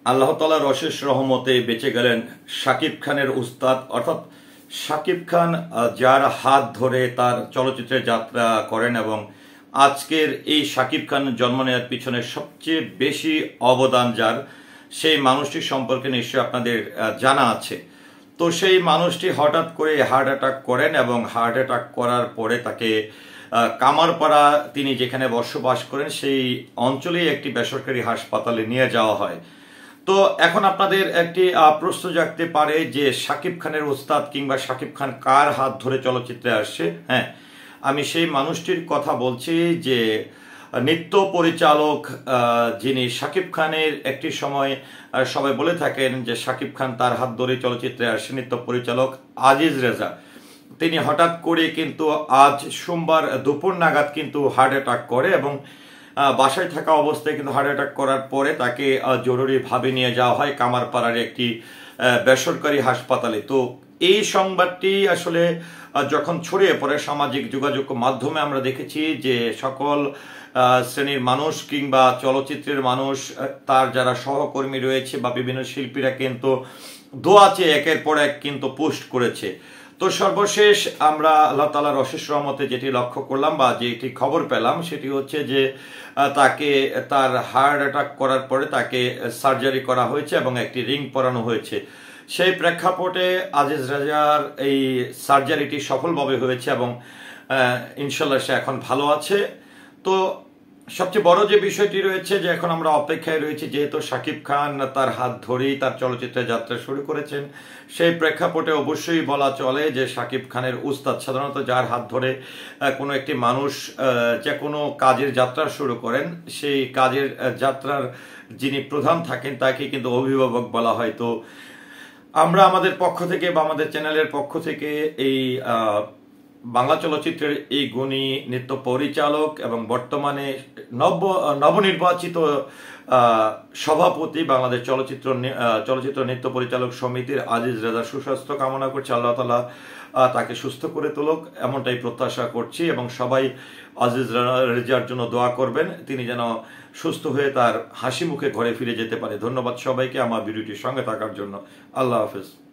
আল্লাহ তাআলার অশেষ রহমতে বেঁচে গেলেন শাকিব খানের উস্তাদ, অর্থাৎ শাকিব খান যার হাত ধরে তার চলচ্চিত্রে যাত্রা করেন এবং আজকের এই শাকিব খান জন্ম নেওয়ার পিছনে সবচেয়ে বেশি অবদান যার, সেই মানুষটি সম্পর্কে নিশ্চয়ই আপনাদের জানা আছে। তো সেই মানুষটি হঠাৎ করে হার্ট অ্যাটাক করেন এবং হার্ট অ্যাটাক করার পরে তাকে কামারপাড়া, তিনি যেখানে বসবাস করেন সেই অঞ্চলেই একটি বেসরকারি হাসপাতালে নিয়ে যাওয়া হয়। তো এখন আপনাদের একটি প্রশ্ন জাগতে পারে যে শাকিব খানের উস্তাদ কিংবা শাকিব খান কার হাত ধরে চলচ্চিত্রে আসছে। হ্যাঁ, আমি সেই মানুষটির কথা বলছি যে নৃত্য পরিচালক, যিনি শাকিব খানের একটি সময় সবাই বলে থাকেন যে শাকিব খান তার হাত ধরে চলচ্চিত্রে আসছে, নৃত্য পরিচালক আজিজ রেজা। তিনি হঠাৎ করে কিন্তু আজ সোমবার দুপুর নাগাদ কিন্তু হার্ট অ্যাটাক করে এবং বাসায় থাকা অবস্থায় কিন্তু হার্ট অ্যাটাক করার পরে তাকে জরুরিভাবে নিয়ে যাওয়া হয় কামারপাড়ার একটি বেসরকারি হাসপাতালে। তো এই সংবাদটি আসলে যখন ছড়িয়ে পড়ে সামাজিক যোগাযোগ মাধ্যমে, আমরা দেখেছি যে সকল শ্রেণীর মানুষ কিংবা চলচ্চিত্রের মানুষ, তার যারা সহকর্মী রয়েছে বা বিভিন্ন শিল্পীরা কিন্তু দোয়া চেয়ে একের পর এক কিন্তু পোস্ট করেছে। তো সর্বশেষ আমরা আল্লাহ তাআলার অশেষ রহমতে যেটি লক্ষ্য করলাম বা যেটি খবর পেলাম সেটি হচ্ছে যে তাকে তার হার্ট অ্যাটাক করার পরে তাকে সার্জারি করা হয়েছে এবং একটি রিং পরানো হয়েছে। সেই প্রেক্ষাপটে আজিজ রাজার এই সার্জারিটি সফলভাবে হয়েছে এবং ইনশাল্লাহ সে এখন ভালো আছে। তো সবচেয়ে বড় যে বিষয়টি রয়েছে যে এখন আমরা অপেক্ষায় রয়েছি, যেহেতু শাকিব খান তার হাত ধরেই তার চলচ্চিত্রে যাত্রা শুরু করেছেন, সেই প্রেক্ষাপটে অবশ্যই বলা চলে যে শাকিব খানের উস্তাদ, সাধারণত যার হাত ধরে কোনো একটি মানুষ যে কোনো কাজের যাত্রা শুরু করেন, সেই কাজের যাত্রার যিনি প্রধান থাকেন তাকে কিন্তু অভিভাবক বলা হয়। তো আমরা আমাদের পক্ষ থেকে বা আমাদের চ্যানেলের পক্ষ থেকে এই বাংলা চলচ্চিত্রের এই গুণী নৃত্য পরিচালক এবং বর্তমানে নবনির্বাচিত সভাপতি বাংলাদেশ চলচ্চিত্র নৃত্য পরিচালক সমিতির আজিজ রেজা সুস্বাস্থ্য কামনা করছি। আল্লাহ তাআলা তাকে সুস্থ করে তুলুক এমনটাই প্রত্যাশা করছি এবং সবাই আজিজ রেজার জন্য দোয়া করবেন, তিনি যেন সুস্থ হয়ে তার হাসি মুখে ঘরে ফিরে যেতে পারে। ধন্যবাদ সবাইকে আমার ভিডিওটির সঙ্গে থাকার জন্য। আল্লাহ হাফেজ।